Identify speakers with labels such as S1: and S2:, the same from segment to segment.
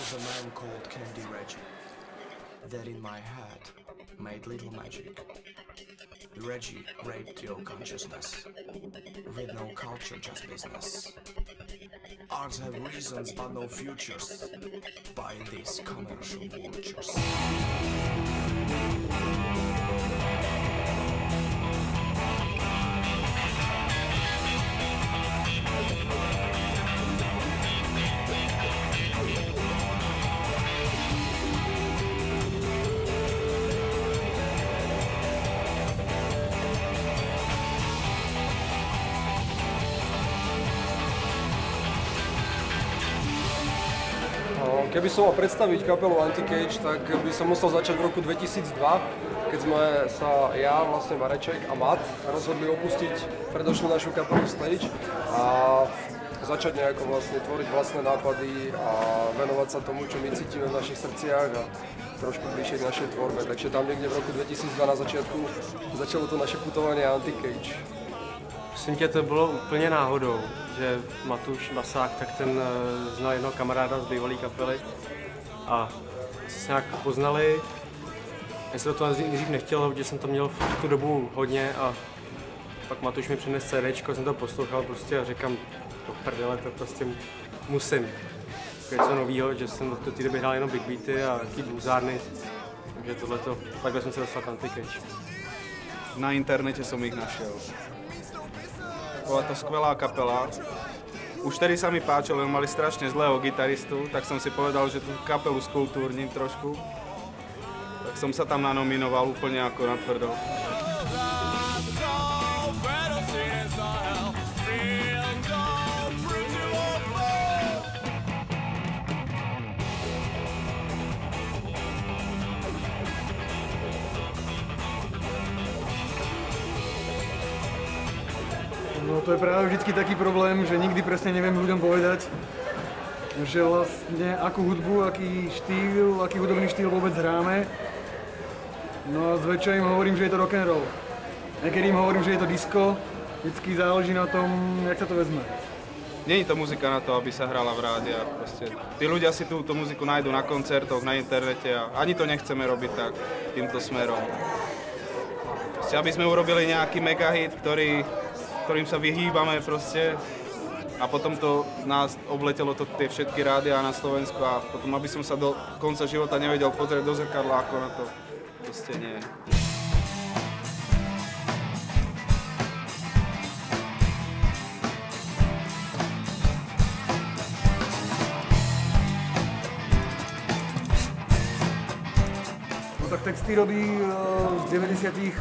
S1: was a man called Candy Reggie that in my head made little magic. Reggie raped your consciousness with no culture, just business. Arts have reasons but no futures by these commercial vultures.
S2: Keby som mal predstaviť kapelu Anti-Cage, tak by som musel začať v roku 2002, keď sme sa ja, vlastne Mareček a Mat rozhodli opustiť predošlú našu kapelu Stage a začať nejako vlastne tvoriť vlastné nápady a venovať sa tomu, čo my cítime v našich srdciach a trošku bližšie k našej tvorbe. Takže tam niekde v roku 2002 na začiatku začalo to naše putovanie Anti-Cage.
S3: Myslím tě, to bylo úplně náhodou, že Matuš Basák, tak ten znal jednoho kamaráda z bývalé kapely a se nějak poznali. Já se do toho dřív nechtěl, protože jsem to měl v tu dobu hodně a pak Matuš mi přinesl CDčko, jsem to poslouchal prostě a říkám, do prdele, to prostě musím. Něco novýho, že jsem do té doby hrál jenom big beaty a taký bluesárny, takže tohleto, takhle jsem se dostal k Anti-Cage.
S4: Na internete som ich našiel. Bola to skvelá kapela. Už vtedy sa mi páčilo, lebo mali strašne zlého gitaristu, tak som si povedal, že tú kapelu skultúrnim trošku. Tak som sa tam nanominoval úplne ako na tvrdo.
S5: No to je práve vždycky taký problém, že nikdy presne neviem ľuďom povedať, že vlastne akú hudbu, aký hudobný štýl vôbec hráme. No a zväčša im hovorím, že je to rock'n'roll. Niekedy im hovorím, že je to disco, vždycky záleží na tom, jak sa to vezme.
S4: Nie je to muzika na to, aby sa hrala v rádiách. Proste. Tí ľudia si túto muziku nájdú na koncertoch, na internete a ani to nechceme robiť tak týmto smerom. Proste, aby sme urobili nejaký megahit, ktorým sa vyhýbame proste a potom to nás obletelo to tie všetky rádiá na Slovensku a potom aby som sa do konca života nevedel pozrieť do zrkadla, ako na to proste nie.
S5: No tak texty robí z 98%,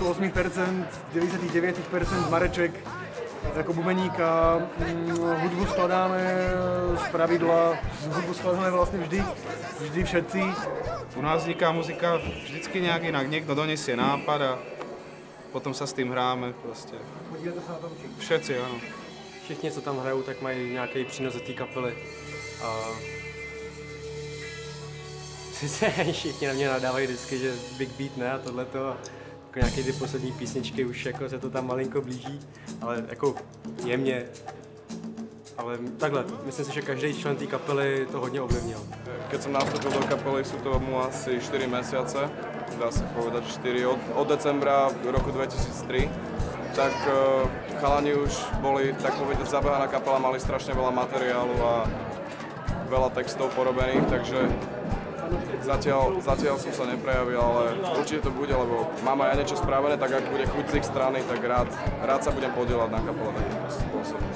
S5: 99% Mareček jako bubeník a hudbu skladáme z pravidla, hudbu skladáme vlastne vždy všetci.
S4: U nás vzniká muzika vždycky nejak inak, niekto donesie nápad a potom sa s tým hráme proste. Všetci, áno.
S3: Všichni, co tam hrajou, tak mají nějaký přínos do té kapely. A sice všichni na mě nadávají vždycky, že big beat ne a tohleto. A jako nějaké ty poslední písničky už jako se to tam malinko blíží, ale jako jemně. Ale takhle, myslím si, že každý člen té kapely to hodně ovlivnil.
S6: Keď som nastúpil do kapely, sú tomu asi 4 mesiace, dá sa povedať 4, od decembra roku 2003. Tak chalani už boli, tak povedať, zabehaná kapela, mali strašne veľa materiálu a veľa textov porobených, takže zatiaľ som sa neprejavil, ale určite to bude, lebo mám aj ja niečo spravené, tak ak bude chuť z ich strany, tak rád sa budem podielať na kapele takýmto spôsobom.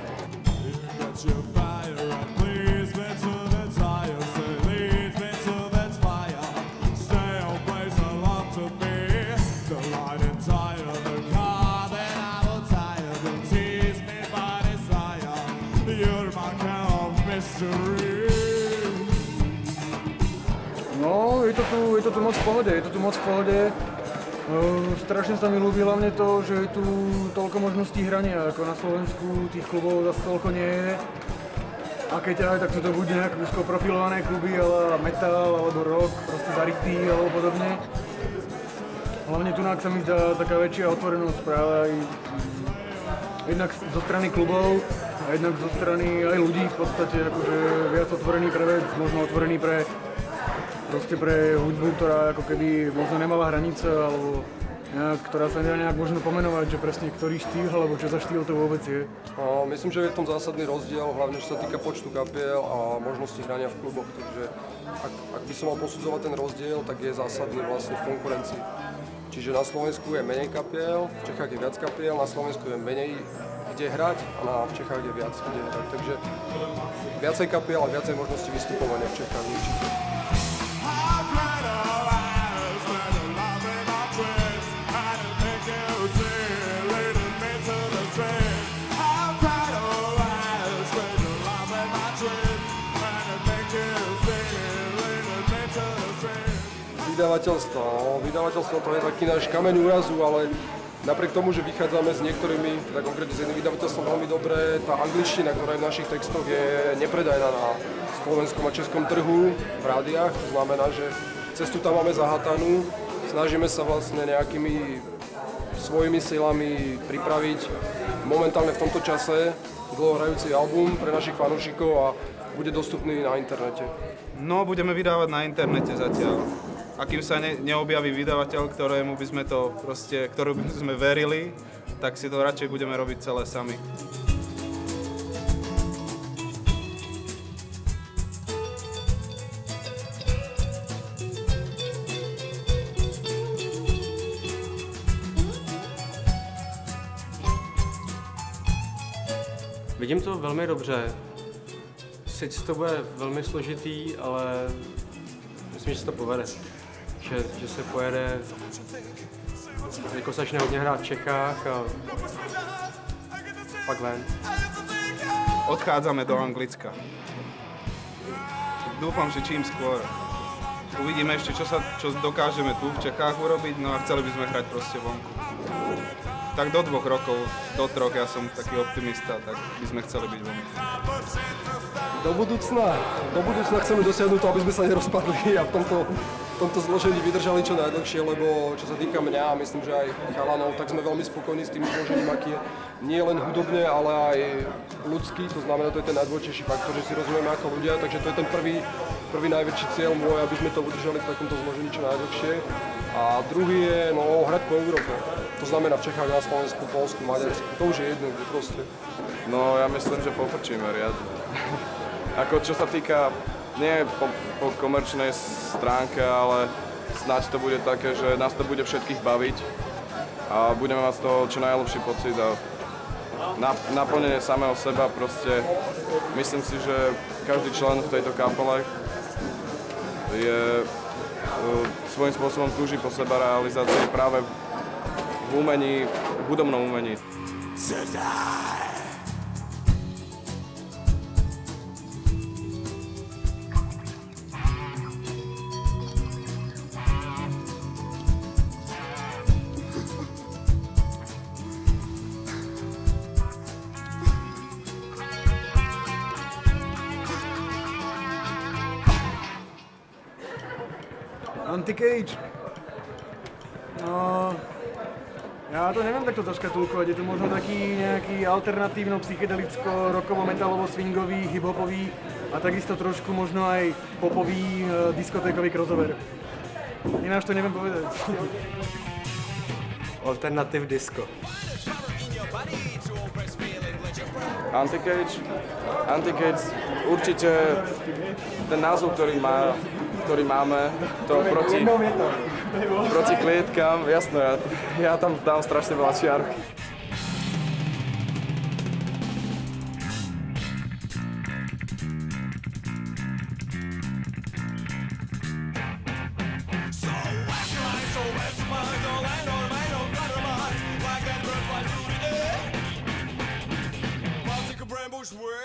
S5: No, je to tu moc v pohode, strašne sa mi ľúbi hlavne to, že je tu toľko možností hrania, ako na Slovensku tých klubov zase toľko nie je. A keď aj, tak sú to buď nejak profilované kluby, ale metal, alebo rock, proste zarytý, alebo podobne. Hlavne tu sa mi zdá taká väčšia otvorenosť práve aj jednak zo strany klubov, a jednak zo strany aj ľudí v podstate akože viac otvorený pre vec, možno otvorený pre hudbu, ktorá ako keby možno nemala hranice, alebo ktorá sa nedá nejak možno pomenovať, že presne ktorý štýl, alebo čo za štýl to vôbec je.
S2: Myslím, že je v tom zásadný rozdiel, hlavne čo sa týka počtu kapiel a možnosti hrania v kluboch, takže ak by som mal posudzovať ten rozdiel, tak je zásadný vlastne v konkurencii. Čiže na Slovensku je menej kapiel, v Čechách je viac kapiel, na Slovensku je menej kde hrať a v Čechách je viac kde hrať, takže viacej kapiel a viacej možností vystupovania v Čechách určite. Vydavateľstvo to je taký náš kameň úrazu, ale napriek tomu, že vychádzame s niektorými, teda konkrétne s jedným vydavateľstvom veľmi dobre, tá angličtina, ktorá je v našich textoch, je nepredajná na slovenskom a českom trhu v rádiách. To znamená, že cestu tam máme zahatanú. Snažíme sa vlastne nejakými svojimi silami pripraviť momentálne v tomto čase dlhohrajúci album pre našich fanúšikov a bude dostupný na internete.
S4: No, budeme vydávať na internete zatiaľ. A kým sa neobjaví vydavateľ, ktorému by sme verili, tak si to radšej budeme robiť celé sami.
S3: Vidím to velmi dobře. Sice to bude velmi složitý, ale myslím, že se to povede. Že se pojede, jako začne hodně hrát v Čechách a pak ven.
S4: Odchádzame do Anglicka. Dúfam, že čím skôr. Uvidíme ešte, čo dokážeme tu v Čechách urobiť, no a chceli by sme hrať proste vonku. Tak do 2 rokov, do 3, ja som taký optimista, tak by sme chceli byť vonku.
S2: Do budúcna chceme dosiahnuť to, aby sme sa nerozpadli a v tomto zložení vydržali čo najdlhšie, lebo čo sa týka mňa a myslím, že aj chalanov, tak sme veľmi spokojní s tým zložením, aký je. Nie len hudobne, ale aj ľudský, to znamená, to je ten najdôležitejší faktor, že si rozumieme ako ľudia, takže to je ten prvý najväčší cieľ môj, aby sme to udržali v takomto zložení čo najdlhšie. A druhý je hrať po Európe. To znamená v Čechách, na Slovensku, Poľsku, Maďarsku, to už je jedno, kde proste.
S6: No ja myslím, že pofrčíme riadne. Ako čo sa týka, nie po komerčnej stránke, ale snáď to bude také, že nás to bude všetkých baviť a budeme mať z toho čo najlepší pocit a naplnenie samého seba proste. Myslím si, že každý člen v tejto kapele je svojím spôsobom túži po seba realizácii práve v umení, v hudobnom umení.
S5: Anti-Cage. No, já to nevím takto zaškatulkovat, je to možno taký nejaký alternatívno, psychedelicko, rockovo, metalovo, swingový, hiphopový a takisto trošku možno aj popový, diskotékový crossover. Ináč to neviem povedať.
S3: Alternativ disco.
S6: Anti-Cage, určite ten názov, ktorý máme, to proti klietkám, jasno, ja tam dám strašne veľa čiarky.
S7: World